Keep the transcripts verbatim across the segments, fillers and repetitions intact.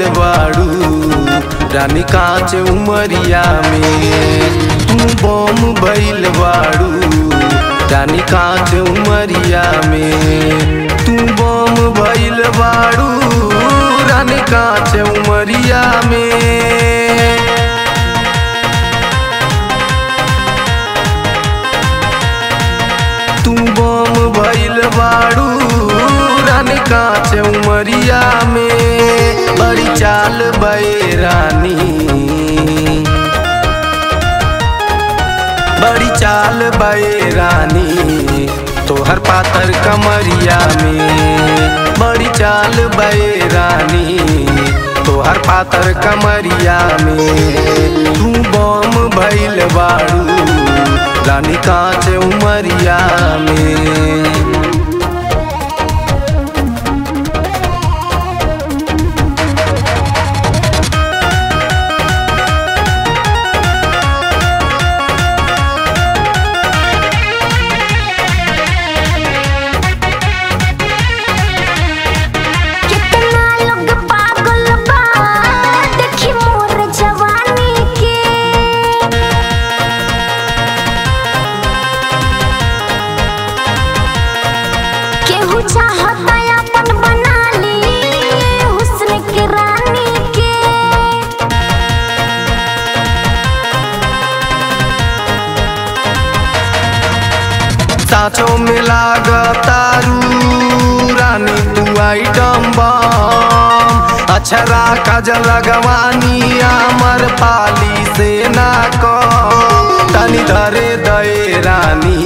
भइल बाड़ू रानी कांच उमरिया में। तू बम भइल बाड़ू रानी कांच उमरिया में। तू बम भइल बाड़ू रानी कांच उमरिया में। तू बम भइल बाड़ू रानी कांच उमरिया में। बड़ी चाल बे रानी, बड़ी चाल बे रानी तोहर पातर कमरिया में। बड़ी चाल बे रानी तोहर पातर कमरिया में। तू बम भइल बाड़ू रानी कांच उमरिया में। साँचों में लागतारू रानी तू आइटम बम। अछरा काजल लगवानी अमर पाली से ना कम। तनी धरे दे रानी,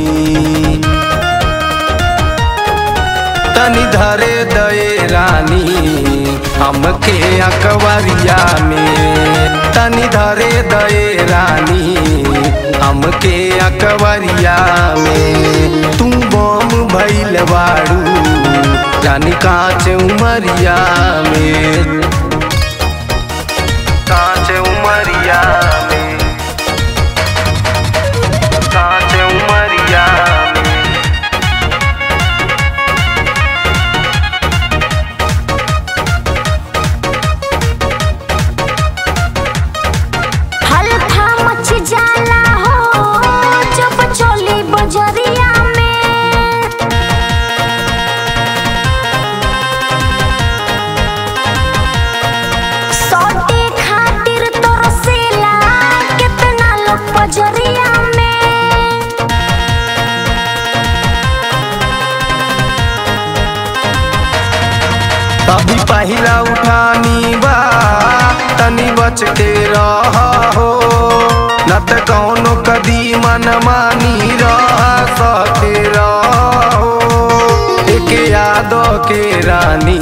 तनी धरे दे रानी हमके अकवरिया में। तनी धरे दे रानी हमके अकवरिया में। तू बम भइल बाड़ू रानी कांच उमरिया में। कांच उमरिया में, कांच उमरिया में। हल्का मच जाला बजरिया में। सोटे खातिर तरसेला कितना लोग बजरिया में। अभी पहला उठानी बा तनी बच के रह हो। न त कौनो कदी मन मानी रह सके रहो। एक यादो के रानी,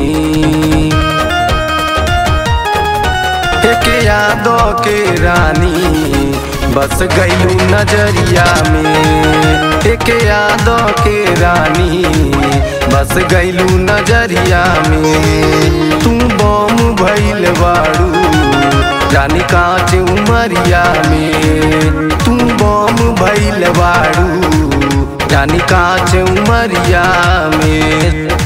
एक यादो के रानी बस गईलू नजरिया में। एक यादो के रानी बस गईलू नजरिया में। तू बम भइल बाड़ू रानी कांच उमरिया में। तू बम भइल बाड़ू रानी कांच उमरिया में।